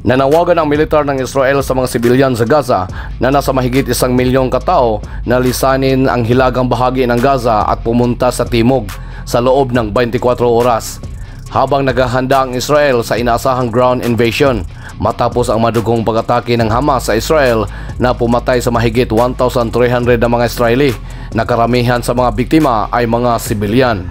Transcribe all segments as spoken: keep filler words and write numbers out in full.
Nanawagan ang militar ng Israel sa mga sibilyan sa Gaza na nasa mahigit isang milyong katao na lisanin ang hilagang bahagi ng Gaza at pumunta sa timog sa loob ng twenty-four oras. Habang naghahanda ang Israel sa inaasahang ground invasion matapos ang madugong pag-atake ng Hamas sa Israel na pumatay sa mahigit one thousand three hundred na mga Israeli na karamihan sa mga biktima ay mga sibilyan.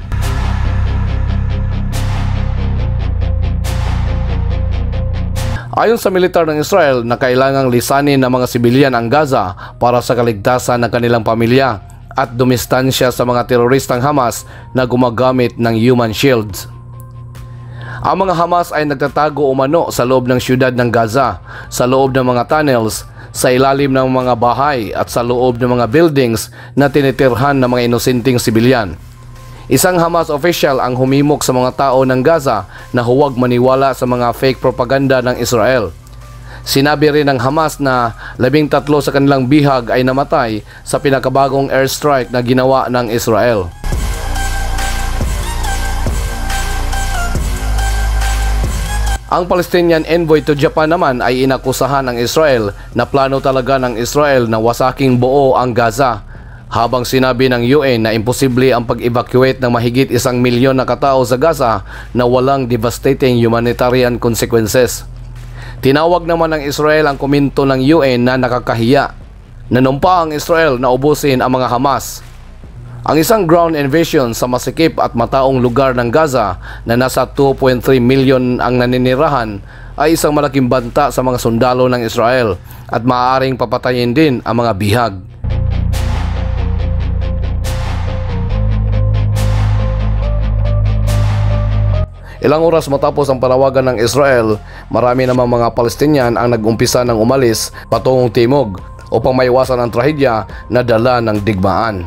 Ayon sa militar ng Israel na kailangang lisanin ng mga sibilyan ang Gaza para sa kaligtasan ng kanilang pamilya at dumistansya sa mga teroristang Hamas na gumagamit ng human shields. Ang mga Hamas ay nagtatago umano sa loob ng siyudad ng Gaza, sa loob ng mga tunnels, sa ilalim ng mga bahay at sa loob ng mga buildings na tinitirhan ng mga inosenteng sibilyan. Isang Hamas official ang humimok sa mga tao ng Gaza na huwag maniwala sa mga fake propaganda ng Israel. Sinabi rin ng Hamas na labing tatlo sa kanilang bihag ay namatay sa pinakabagong airstrike na ginawa ng Israel. Ang Palestinian envoy to Japan naman ay inakusahan ng Israel na plano talaga ng Israel na wasaking buo ang Gaza, habang sinabi ng U N na imposible ang pag-evacuate ng mahigit isang milyon na katao sa Gaza na walang devastating humanitarian consequences. Tinawag naman ng Israel ang komento ng U N na nakakahiya. Nanumpa ang Israel na ubusin ang mga Hamas. Ang isang ground invasion sa masikip at mataong lugar ng Gaza na nasa two point three milyon ang naninirahan ay isang malaking banta sa mga sundalo ng Israel at maaaring papatayin din ang mga bihag. Ilang oras matapos ang panawagan ng Israel, marami namang mga Palestinian ang nag-umpisa ng umalis patungong timog upang maiwasan ang trahedya na dala ng digmaan.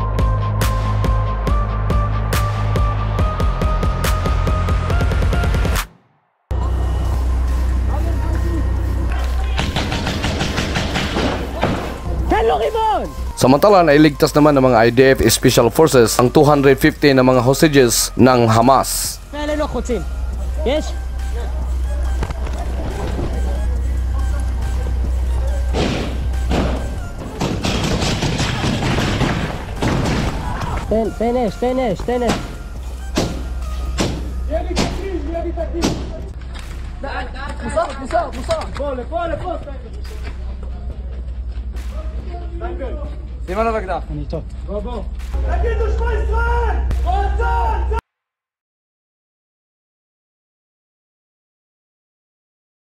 Samantala, nailigtas naman ng mga I D F Special Forces ang two hundred fifty na mga hostages ng Hamas. Yes. Finish, finish, finish. Musa, Musa, Musa. Pole, pole, pole. Di mana lagi dah? Ini cok. Go, go. Lagi tu semua Israel.